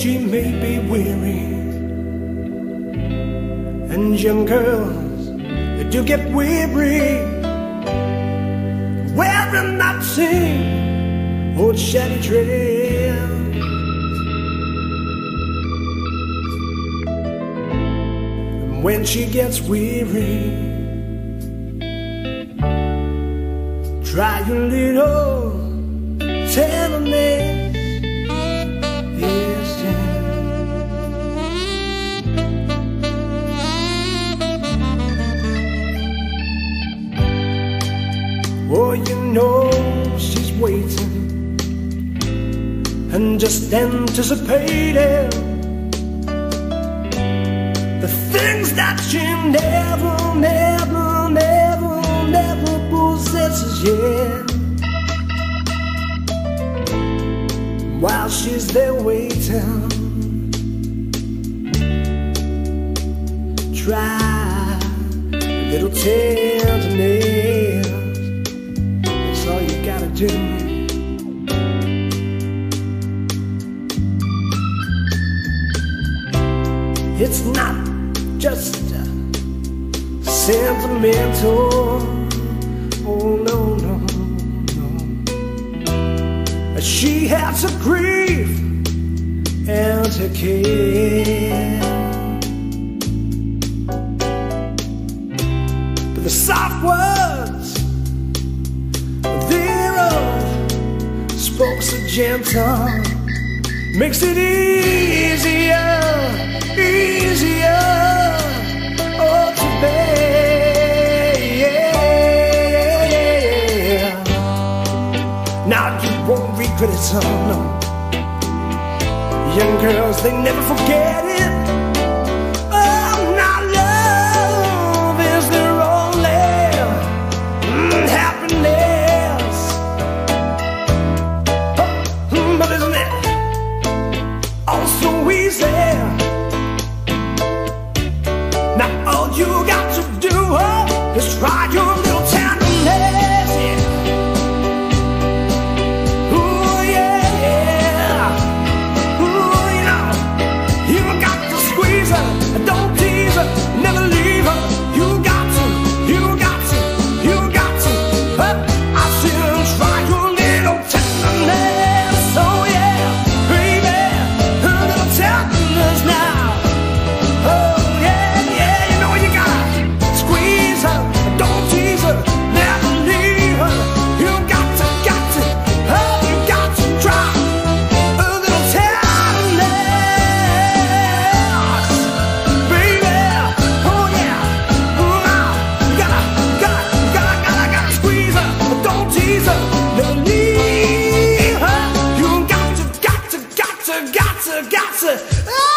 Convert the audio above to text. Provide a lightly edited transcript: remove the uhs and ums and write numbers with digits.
she may be weary, and young girls, they do get weary wearing that same old shabby dress. And when she gets weary, try a little tenderness. Yes, yeah. Oh, you know she's waiting and just anticipating the things that she never possesses yet. While she's there waiting, try a little tenderness. That's all you gotta do. It's not just sentimental. Oh no, no, no. She has her grief and her care, but the soft words thereof, spoke so gentle, makes it easier oh, to bear. Now you won't regret it, son, no. Young girls, they never forget it. Oh, now love is their only happiness. Oh, but isn't it also easy? Now all you got to do is try your little tenderness, yeah. Ooh, yeah. Ooh, you know, you got to squeeze her, don't tease her, never leave her. You got to, you got to, you got to. I said try your little tenderness, oh yeah, baby, a little tenderness now. Gotcha.